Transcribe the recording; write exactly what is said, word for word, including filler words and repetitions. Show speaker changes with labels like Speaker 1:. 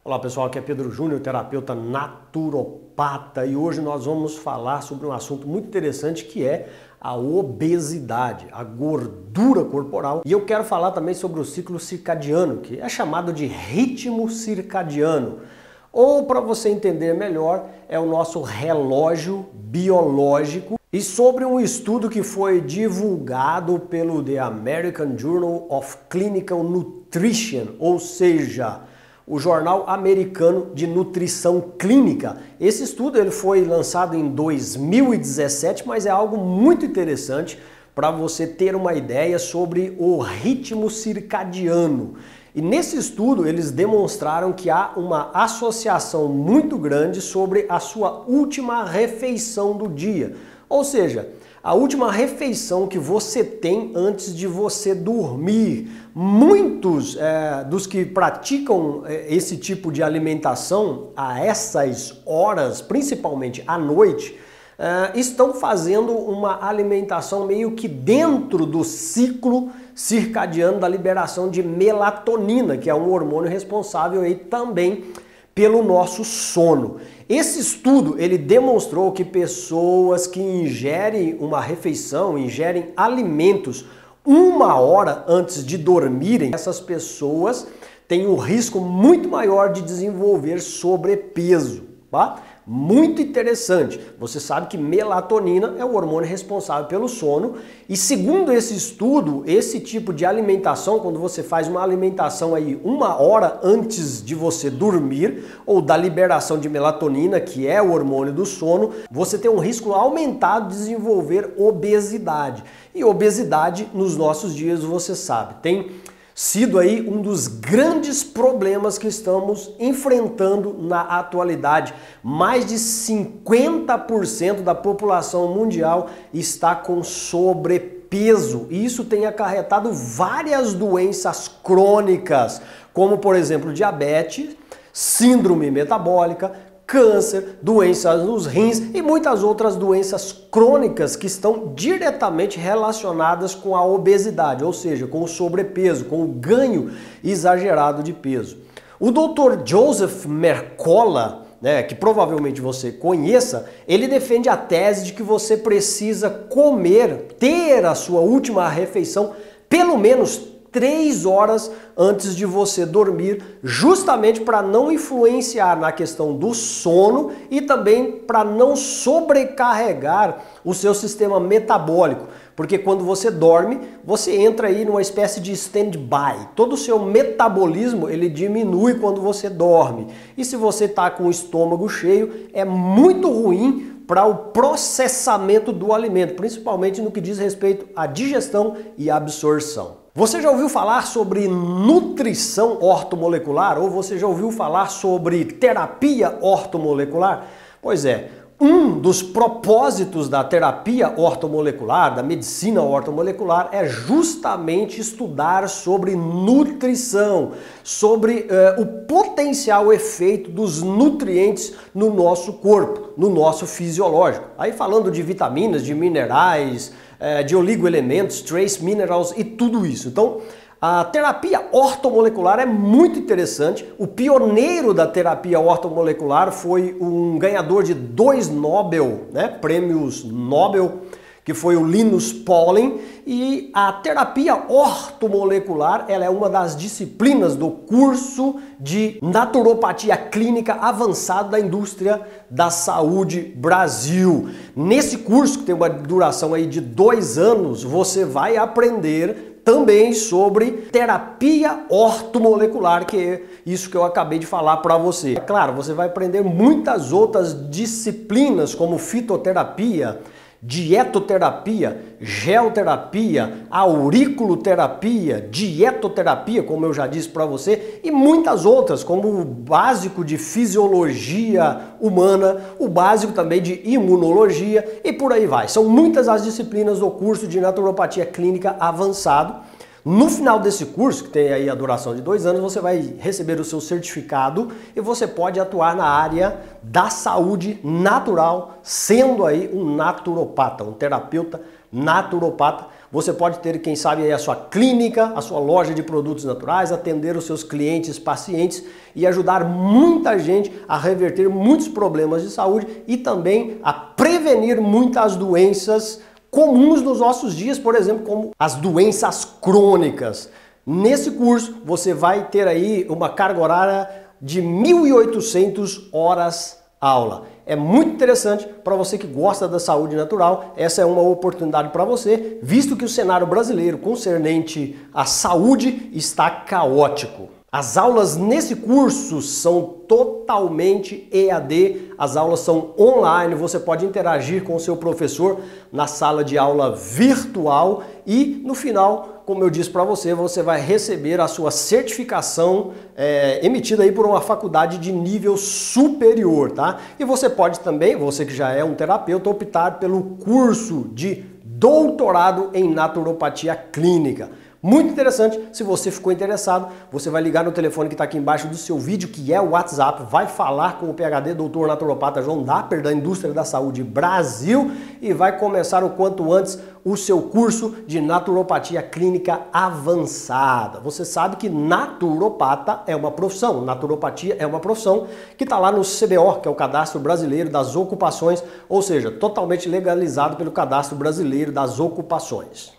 Speaker 1: Olá pessoal, aqui é Pedro Júnior, terapeuta naturopata, e hoje nós vamos falar sobre um assunto muito interessante que é a obesidade, a gordura corporal. E eu quero falar também sobre o ciclo circadiano, que é chamado de ritmo circadiano. Ou, para você entender melhor, é o nosso relógio biológico. E sobre um estudo que foi divulgado pelo The American Journal of Clinical Nutrition, ou seja, o Jornal Americano de Nutrição Clínica. Esse estudo ele foi lançado em dois mil e dezessete, mas é algo muito interessante para você ter uma ideia sobre o ritmo circadiano. E nesse estudo eles demonstraram que há uma associação muito grande sobre a sua última refeição do dia. Ou seja, a última refeição que você tem antes de você dormir. Muitos é, dos que praticam é, esse tipo de alimentação a essas horas, principalmente à noite, é, estão fazendo uma alimentação meio que dentro do ciclo circadiano da liberação de melatonina, que é um hormônio responsável aí também pelo nosso sono. Esse estudo ele demonstrou que pessoas que ingerem uma refeição, ingerem alimentos uma hora antes de dormirem, essas pessoas têm um risco muito maior de desenvolver sobrepeso, tá? Muito interessante. Você sabe que melatonina é o hormônio responsável pelo sono e segundo esse estudo, esse tipo de alimentação, quando você faz uma alimentação aí uma hora antes de você dormir ou da liberação de melatonina, que é o hormônio do sono, você tem um risco aumentado de desenvolver obesidade. E obesidade nos nossos dias, você sabe, tem sido aí um dos grandes problemas que estamos enfrentando na atualidade. Mais de cinquenta por cento da população mundial está com sobrepeso e isso tem acarretado várias doenças crônicas, como por exemplo diabetes, síndrome metabólica, câncer, doenças nos rins e muitas outras doenças crônicas que estão diretamente relacionadas com a obesidade, ou seja, com o sobrepeso, com o ganho exagerado de peso. O doutor Joseph Mercola, né, que provavelmente você conheça, ele defende a tese de que você precisa comer, ter a sua última refeição pelo menos três horas antes de você dormir, justamente para não influenciar na questão do sono e também para não sobrecarregar o seu sistema metabólico. Porque quando você dorme, você entra aí numa espécie de stand-by. Todo o seu metabolismo ele diminui quando você dorme. E se você está com o estômago cheio, é muito ruim para o processamento do alimento, principalmente no que diz respeito à digestão e absorção. Você já ouviu falar sobre nutrição ortomolecular ou você já ouviu falar sobre terapia ortomolecular? Pois é, um dos propósitos da terapia ortomolecular, da medicina ortomolecular, é justamente estudar sobre nutrição, sobre eh, o potencial efeito dos nutrientes no nosso corpo, no nosso fisiológico. Aí falando de vitaminas, de minerais, eh, de oligoelementos, trace minerals e tudo isso. Então, a terapia ortomolecular é muito interessante. O pioneiro da terapia ortomolecular foi um ganhador de dois Nobel, né, prêmios Nobel, que foi o Linus Pauling. E a terapia ortomolecular ela é uma das disciplinas do curso de naturopatia clínica avançado da indústria da saúde Brasil. Nesse curso, que tem uma duração aí de dois anos, você vai aprender também sobre terapia ortomolecular, que é isso que eu acabei de falar para você. É claro, você vai aprender muitas outras disciplinas como fitoterapia, dietoterapia, geoterapia, auriculoterapia, dietoterapia, como eu já disse para você, e muitas outras, como o básico de fisiologia humana, o básico também de imunologia e por aí vai. São muitas as disciplinas do curso de naturopatia clínica avançado. No final desse curso, que tem aí a duração de dois anos, você vai receber o seu certificado e você pode atuar na área da saúde natural, sendo aí um naturopata, um terapeuta naturopata, Você pode ter, quem sabe, aí a sua clínica, a sua loja de produtos naturais, atender os seus clientes, pacientes e ajudar muita gente a reverter muitos problemas de saúde e também a prevenir muitas doenças comuns nos nossos dias, por exemplo, como as doenças crônicas. Nesse curso você vai ter aí uma carga horária de mil e oitocentas horas aula. É muito interessante para você que gosta da saúde natural, essa é uma oportunidade para você, visto que o cenário brasileiro concernente à saúde está caótico. As aulas nesse curso são totalmente E A D, as aulas são online, você pode interagir com o seu professor na sala de aula virtual e no final, como eu disse para você, você vai receber a sua certificação é, emitida aí por uma faculdade de nível superior, tá? E você pode também, você que já é um terapeuta, optar pelo curso de doutorado em naturopatia clínica. Muito interessante, se você ficou interessado, você vai ligar no telefone que está aqui embaixo do seu vídeo, que é o WhatsApp, vai falar com o P H D doutor naturopata João Dapper, da Indústria da Saúde Brasil, e vai começar o quanto antes o seu curso de naturopatia clínica avançada. Você sabe que naturopata é uma profissão, naturopatia é uma profissão que está lá no C B O, que é o Cadastro Brasileiro das Ocupações, ou seja, totalmente legalizado pelo Cadastro Brasileiro das Ocupações.